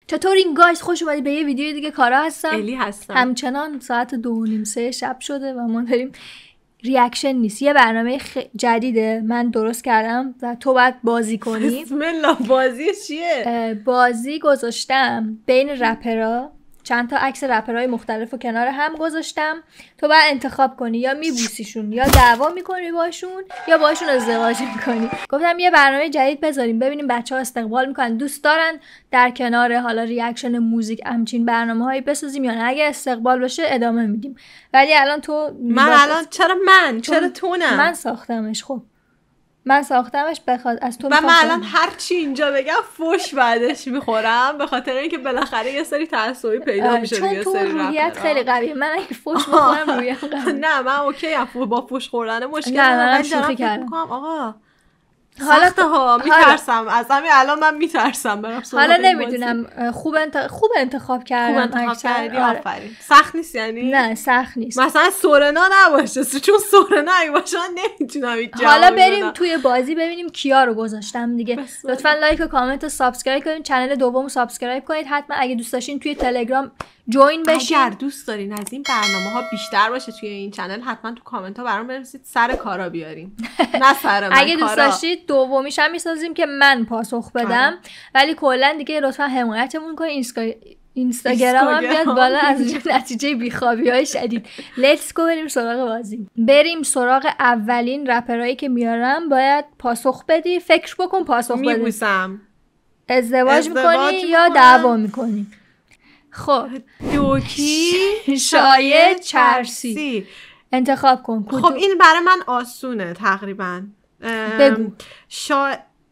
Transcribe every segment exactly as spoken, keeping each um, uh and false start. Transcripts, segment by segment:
چطورین گایز؟ خوش اومدید به یه ویدیو دیگه. کارا هستم، الی هستم. همچنان ساعت دو و نیم سه شب شده و ما داریم ریاکشن نیست، یه برنامه خ... جدیده من درست کردم و تو باید بازی کنی. بسم الله. بازی چیه؟ بازی گذاشتم بین رپرها، چند تا عکس رپرهای مختلف و کنار هم گذاشتم. تو باید انتخاب کنی یا میبوسیشون یا دعوا میکنی باشون یا باشون ازدواج میکنی. گفتم یه برنامه جدید بذاریم ببینیم بچه‌ها استقبال میکنن، دوست دارن در کنار حالا ریاکشن موزیک همچین برنامه‌هایی بسازیم یا نه. اگه استقبال بشه ادامه میدیم. ولی الان تو من الان چرا من چرا تو نه؟ من ساختمش. خب من ساختمش بخواد از تو. و من الان هر چی اینجا بگم فوش بعدش میخورم، به خاطر اینکه بالاخره یه سری تعصبی پیدا میشه. چون تو روحیت خیلی قویه. من اگه فوش بخورم روحیم قویه. نه من اوکی ام، با فوش خوردن مشکل ندارم. من شوخی کردم. آقا حالا سخته ها، میترسم از همین الان. من میترسم برم سراغ. حالا نمیدونم. خوب انت... خوب انتخاب کردم. خوب انتخاب کردی. آفرین. سخت نیست یعنی؟ نه سخت نیست. مثلا سورنا نباشه، چون سورنا اگه باشه من نمیتونم این جواب. حالا بریم توی بازی ببینیم کیا رو گذاشتم دیگه. لطفا لایک و کامنت و سابسکرایب کنید. کانال دومو سابسکرایب کنید حتما. اگه دوست داشتین توی تلگرام جوین بشین. اگر دوست دارین از این برنامه‌ها بیشتر باشه توی این کانال، حتما تو کامنت ها برام بنویسید سر کارا بیاریم. نه سر من. اگه دوست داشتید دومیش هم میسازیم که من پاسخ بدم. ولی کلا دیگه لطفا حمایتمون کنید. اینستا... اینستاگرام هم بیاد بالا از نتیجه بیخوابی‌های شدید. لیتس گو بریم سراغ بازی. بریم سراغ اولین رپرایی که میارم. باید پاسخ بدی. فکر بکن پاسخ بدی. میبوسم. ازدواج میکنی یا دعوا میکنی؟ خب دوکی شایع چرسی انتخاب کن. خب این برای من آسونه تقریبا. بگو. شا...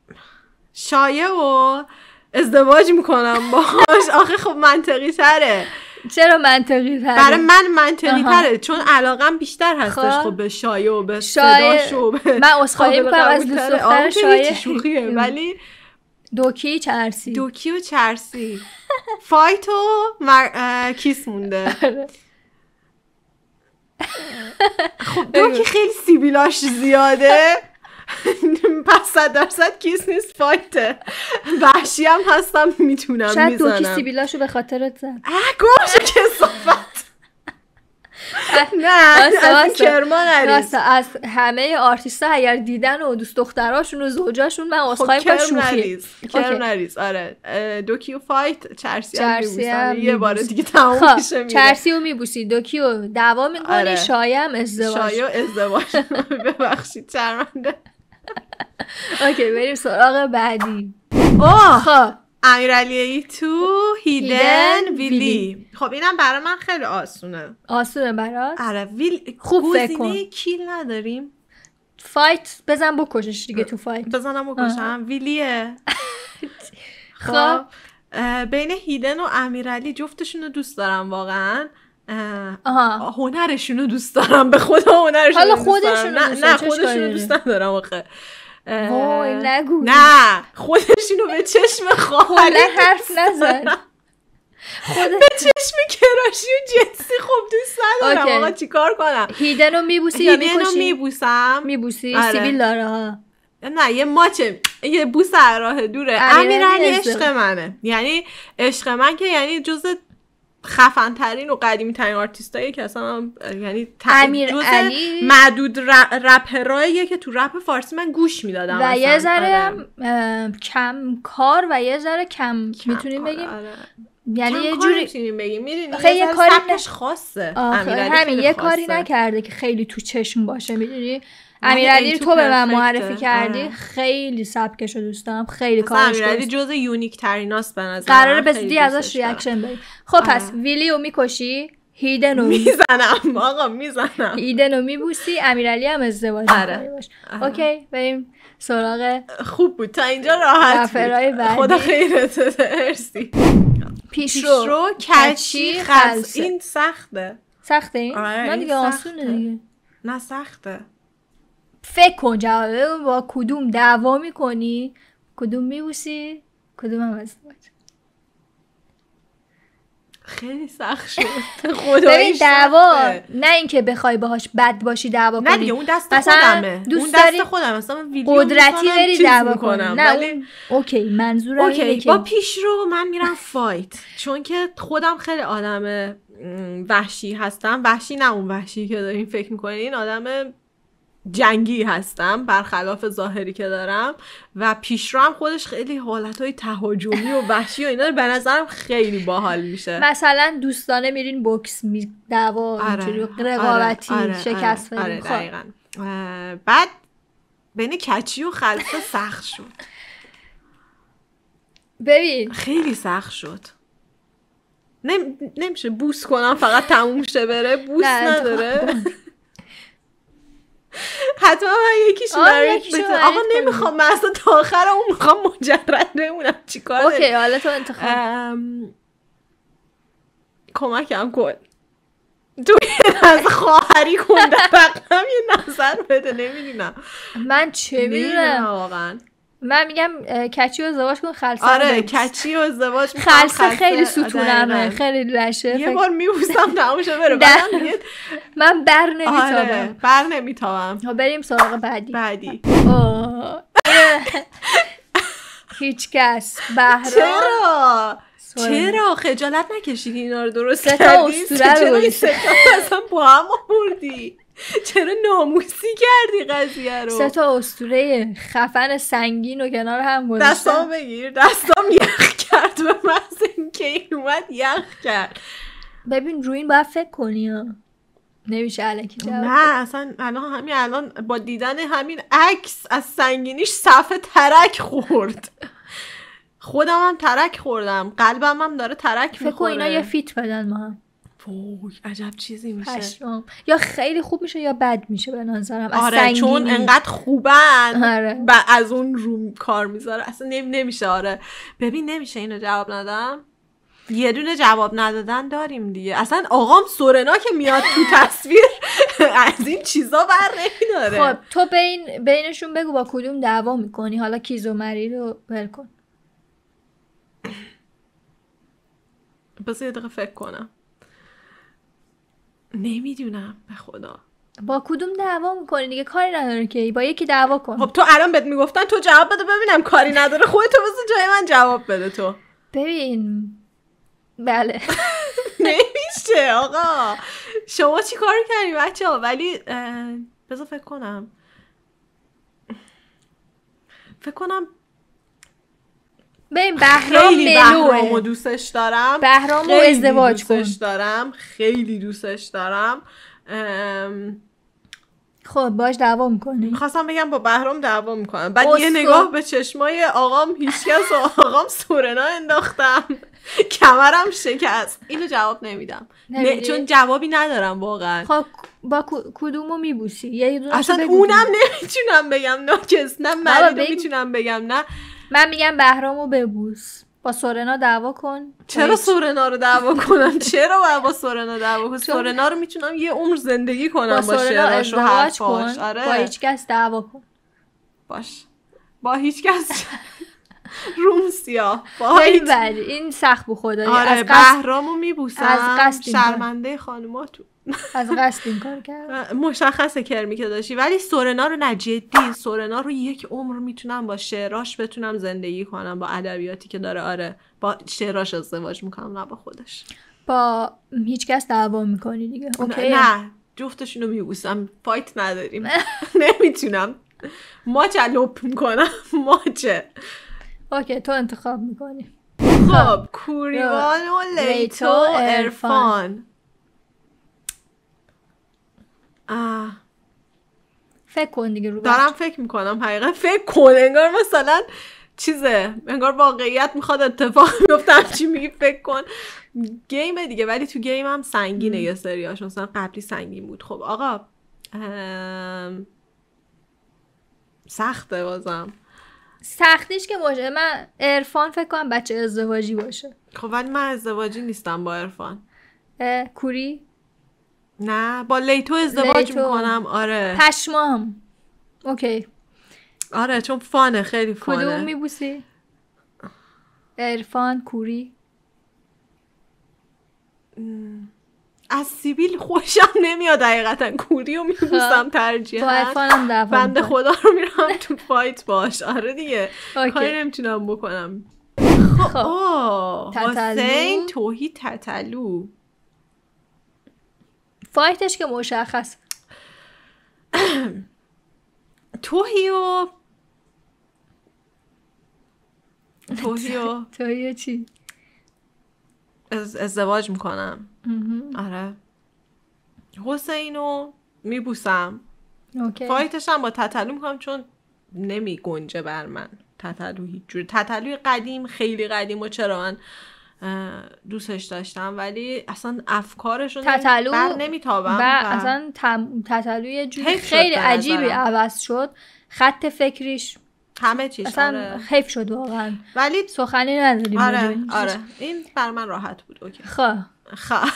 شایع و ازدواج میکنم باهاش. آخه خب منطقی تره. چرا منطقی تره؟ برای من منطقی تره چون علاقم بیشتر هستش. خب به شایع و به صداش و به من اسخایی میکنم از دوست دختر شایع. شوخیه ولی دوکی چرسی. دوکی و چرسی فایت و مر... کیس مونده. خب دوکی خیلی سیبیلاش زیاده. پس صد درصد کیس نیست، فایته. وحشی هم هستم میتونم میزنم. شاید دوکی سیبیلاشو به خاطرت زد. اه گوشو کسافت. نه از این کرما نریز. از همه آرتیستا اگر دیدن و دوست دختراشون و زوجاشون من اسخای میکنم شوخی. کرم نریز. آره دوکی و فایت چرسی هم میبوسم. یه بار دیگه تموم میشه. میره چرسی رو میبوسی، دوکی رو دعوا میکنی، شایع هم ازدواج. شایع ازدواج. ببخشید شرمنده. اوکی بریم سراغ بعدی. اوه خب امیرعلی تو هیدن ویلی. خب اینم برای من خیلی آسونه. آسونه برات؟ آره ویل. خوب فکر کن. گزینه کیل نداریم. فایت بزن بکشش دیگه. تو فایت بزنم بکشم. ویلیه. خب بین هیدن و امیرعلی جفتشون رو دوست دارم واقعا. آها هنرشون رو دوست دارم. به خدا هنرشون حالا رو دوست دارم. نه نه خودشون رو دوست ندارم آخه. وای نگو. نه خودشونو به چشم خواهری حرف نزن. خود به چشم کراشی و جنسی خب دوست ندارم. آقا چیکار کنم؟ هیدنو میبوسی یا میکشی؟ هیدنو میبوسم. میبوسی؟ سیبیل داره ها. نه یه ماچه، یه بوس راه دوره. امیرعلی عشق منه. یعنی عشق من که یعنی جز خفن ترین و قدیمی ترین آرتیستایی که اصلا یعنی امیرعلی معدود رپراییه که تو رپ فارسی من گوش میدادم و یه ذره کم کار و یه ذره کم, کم میتونیم بگیم. آره. یعنی یه جوری میتونیم بگیم میدونی خیلی یه کاری سبکش خاصه. امیرعلی همین یه کاری نکرده که خیلی تو چشم باشه. میدونی امیرعلی رو تو به من معرفی کردی. آه. خیلی سبکشو دوست دارم. خیلی کارش درست. امیرعلی جزء یونیک تریناست به نظر من. قراره بزودی ازش ریاکشن بریم. خب آه. پس ویلیو میکشی، هیدنو میزنم. آقا میزنم. هیدنو میبوسی، امیرعلی هم ازدواج آره. باش. اوکی بریم سراغ. خوب بود تا اینجا راحت بود. خدا خیرت. ارسی. پیشرو کچی خلص. این سخته. سخته این؟ من دیگه آسونه دیگه. نه سخته. فکر کن جوابه با کدوم دعوا میکنی، کدوم میبوسی، کدوم هم ازدواج. خیلی سخت شد. خداییش ببین دعوا نه اینکه بخوای باهاش بد باشی دعوا کنی. نه دیگه اون دست خودمه. اون دست خودمه. مثلا من ویدیو قدرتی بری دعوا کنی. نه ولی اون اوکی منظورم اینه که با پیشرو من میرم فایت، چون که خودم خیلی آدم وحشی هستم. وحشی نه اون وحشی که دارین فکر میکنین، آدم جنگی هستم برخلاف ظاهری که دارم. و پیشرو هم خودش خیلی حالتهای تهاجمی و وحشی و اینا به نظرم خیلی باحال میشه. مثلا دوستانه میرین بوکس می دعوا اینجوری رقابتی آره، آره، شکست آره، بدین. آره، دقیقاً. بعد بین کچی و خلصه سخت شد. ببین خیلی سخت شد. نم... نمیشه بوس کنم فقط تموم شه بره. بوس نداره. حتما من یکیش برای آقا نمیخوام، من اصلا تا آخر اون میخوام مجرد بمونم. چیکار داری؟ اوکی حالا تو انتخاب ام... کمکم کن تو از خواهری کن در بقیم یه نظر بده. نمیدونم من چه میدونم واقعا. من میگم کچی و ازدواج کن خلصه. آره کچی و ازدواج میکنم. خلصه خیلی ستونمه خیلی لشه. یه بار میبوسم تموشه بره. بعدم دیگه من بر نمیتابم. آره بر نمیتابم. بریم سراغ بعدی. بعدی هیچ کس بهرام. چرا؟ چرا خجالت نکشیدی اینا رو درست کردی؟ ستا اسطوره رو ستا اصلا با هم آوردی. چرا ناموسی کردی قضیه رو؟ سه تا اسطوره خفن سنگین و کنار هم گذاشتم. دستام بگیر. دستام یخ کرد به محض اینکه این اومد یخ کرد. ببین روی این باید فکر کنی ها، نمیشه الکی جواب. نه اصلا الان همین الان با دیدن همین عکس از سنگینیش صفحه ترک خورد. خودم هم ترک خوردم، قلبم هم داره ترک میخوره. فکر کن اینا یه فیت بدن ما هم. وای عجب چیزی میشه. پشمام. یا خیلی خوب میشه یا بد میشه به نظرم. از آره سنگینی. چون انقدر خوبن. آره. و از اون رو کار میذاره اصلا نمی نمیشه. آره ببین نمیشه اینو جواب ندم. یه دونه جواب ندادن داریم دیگه. اصلا آقام سورنا که میاد تو تصویر از این چیزا بر نمیداره. خب تو بین بینشون بگو با کدوم دعوا میکنی. حالا کیز و مری رو ول کن. بس یه دقیقه فکر کنم. نمیدونم به خدا. با کدوم دعوا میکنی دیگه؟ کاری نداره که با یکی دعوا کن. خب تو الان بهت میگفتن تو جواب بده ببینم کاری نداره. خودت بس جای من جواب بده تو. ببین بله نمیشه آقا. شما چی کار کردی بچه ها؟ ولی بذار فکر کنم. فکر کنم ببین بهرام خیلی بهرامو ملوه. دوستش دارم. بهرامو ازدواج کن. دوستش دارم. خیلی دوستش دارم. ام... خب باش دعوا میکنی. میخواستم بگم با بهرام دعوا میکنم. بعد اصلا. یه نگاه به چشمای آقام هیچکس و آقام سورنا انداختم. کمرم شکست. اینو جواب نمیدم. نه چون جوابی ندارم واقعا. خب با کدومو میبوسی؟ یه دونه اصلا اونم نمیتونم بگم ناکس. نه مری رو میتونم بگم. نه من میگم بهرامو ببوس. با سورنا دعوا کن. چرا سورنا رو دعوا کنم؟ چرا باید با سورنا دعوا کنم؟ سورنا رو میتونم یه عمر زندگی کنم با شعراش و حرفاش. آره با هیچ کس دعوا کن. باش با هیچ کس روم سیاه. خیلی بد. این سخت بو خدایی. آره از بهرامو میبوسم. از قصد شرمنده خانوماتو. از قصد این کار کرد. مشخصه کرمی که داشتی. ولی سورنا رو نه جدی. سورنا رو یک عمر میتونم با شعراش بتونم زندگی کنم، با ادبیاتی که داره. آره با شعراش ازدواج میکنم نه با خودش. با هیچ کس دعوا میکنی دیگه. اوکی. نه جفتشونو میبوسم. فایت نداریم. نمیتونم. ماچه لپ میکنم. ماچه. اوکی تو انتخاب میکنی. خب کوریوان و لیتو عرفان. آه. فکر کن دیگه رو دارم فکر میکنم. حقیقا فکر کن انگار مثلا چیزه، انگار واقعیت میخواد اتفاق بیفته. چی میگی فکر کن؟ گیمه دیگه. ولی تو گیم هم سنگینه. یه سریاش مثلا قبلی سنگین بود. خب آقا ام... سخته بازم. سختیش که باشه من عرفان فکر کنم بچه ازدواجی باشه. خب ولی من ازدواجی نیستم با عرفان. کوری؟ نه با لیتو ازدواج لیتو. میکنم. آره پشمام. اوکی. آره چون فانه. خیلی فانه. کدوم میبوسی؟ عرفان کوری؟ از سیبیل خوشم نمیاد حقیقتا، کوری رو میبوسم ترجیحاً. بنده خدا رو میرم تو فایت باش. آره دیگه کاری نمیتونم بکنم. خب اوه حسین توحید تتلو فایتش که مشخص. توحی و توحی و توحی چی؟ از ازدواج میکنم. آره حسینو میبوسم. فایتش هم با تتلو میکنم چون نمی گنجه بر من تتلو هیچ جوری. تتلوی قدیم خیلی قدیم و چرا من دوستش داشتم ولی اصلا افکارشون تتلو بر نمیتابم. و اصلا تتلو یه جوری خیلی عجیبی عوض شد، خط فکریش همه چیش. اصلا آره. حیف شد واقعا، ولی سخنی نداریم. آره آره این بر من راحت بود. اوکی خب خب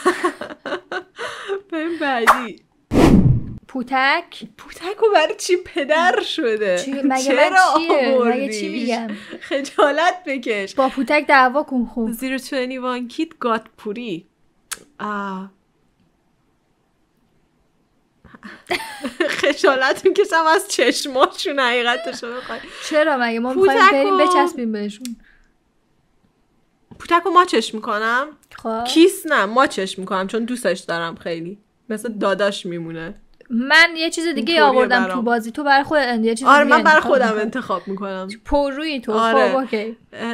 بریم بعدی. پوتک پوتکو برای چی پدر شده؟ چی؟ مگه من چیه؟ مگه چی میگم؟ خجالت بکش. با پوتک دعوا کن. خوب زیرو توینی وان کیت گات پوری. آه خجالت میکشم از چشماشون حقیقتشو بخوای. چرا مگه ما میخوایم بریم بچسبیم بهشون؟ پوتکو ما چشم میکنم. خب کیس نه ما چشم میکنم چون دوستش دارم خیلی، مثل داداش میمونه. من یه چیز دیگه آوردم تو بازی، تو برای خودت یه چیز آره دیگه من برای خودم انتخاب میکنم. پررویی تو. آره. خب اوکی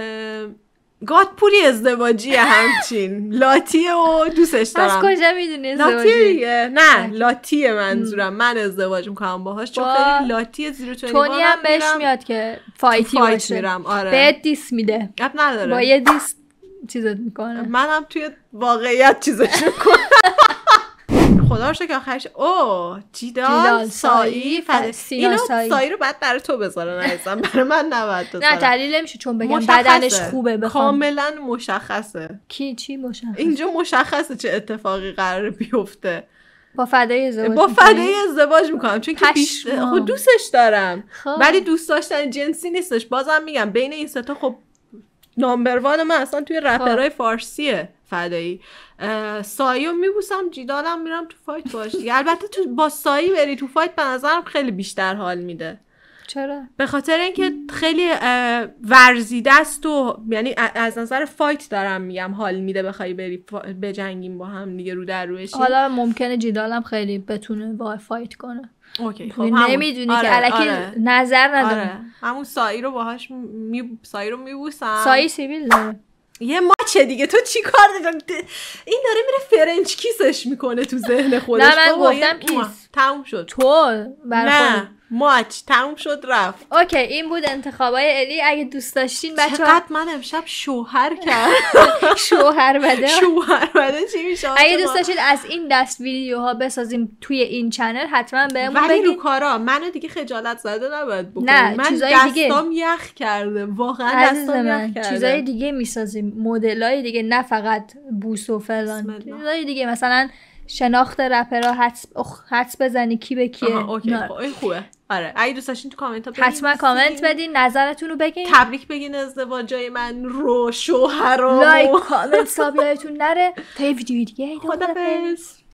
گاتپوری ازدواجیه همچین لاتیه و دوستش دارم. از کجا میدونی ازدواجیه؟ لاتیه دیگه. نه لاتیه منظورم. من ازدواج میکنم باهاش چون خیلی لاتیه. زیرو توینی تونی هم بهش میاد که فایتی فایت باشه. میرم. آره. بهت دیس میده. اب نداره. با یه دیس چیزت میکنه. منم توی واقعیت چیزش میکنم. خدا رو شکر آخرش اوه جیدال سایی سینا سایی. سایی رو بعد برای تو بذارن عزیزم، برای من نباید بذارن. نه تعلیل نمیشه چون بگم بدنش خوبه بخوام. کاملا مشخصه. کی چی مشخصه؟ اینجا مشخصه چه اتفاقی قراره بیفته. با فدای ازدواج با فدای ازدواج میکنم چون که بیش... خب دوستش دارم خب. ولی دوست داشتن جنسی نیستش. بازم میگم بین این سه تا خب نامبر وان من اصلا توی رپرهای فارسیه فدایی. سایی رو میبوسم، جیدالم میرم تو فایت باش دیگه. البته تو با سایی بری تو فایت به نظرم خیلی بیشتر حال میده. چرا؟ به خاطر اینکه خیلی ورزیده است و یعنی از نظر فایت دارم میگم حال میده بخوای بری بجنگیم با هم دیگه رو در روشی. حالا ممکنه جیدالم خیلی بتونه با فایت کنه. اوکی خب نمیدونی آره، که الکی آره. نظر نداره. آره. همون سایی رو باهاش می... سایی رو میبوسم. سایی سیبیل داره. یه ماچه دیگه. تو چی کار داری؟ این داره میره فرنچ کیسش میکنه تو ذهن خودش. نه من گفتم کیس. تموم شد. تو نه ماچ تموم شد رفت. اوکی این بود انتخابای الی. اگه دوست داشتین بچه‌ها چقدر من امشب شوهر کردم. شوهر بده. شوهر بده چی میشه؟ اگه دوست داشتین از این دست ویدیوها بسازیم توی این چنل حتما بهمون بگین. ولی رو کارا منو دیگه خجالت زده نباید بکنیم. نه من چیزای دیگه دستام یخ کرده واقعا دستام یخ کرده. چیزای دیگه میسازیم، مدلای دیگه، نه فقط بوس و فلان. چیزای دیگه مثلا شناخت رپرها حدس حدس بزنی کی به کیه. اوکی خب این خوبه. آره اگه دوست داشتین تو کامنت ها بگین، حتما کامنت بدین، نظرتون رو بگین، تبریک بگین ازدواجای من رو شوهرام، لایک کامنت سابسکرایبتون نره تا یه ویدیو دیگه. خدافظ.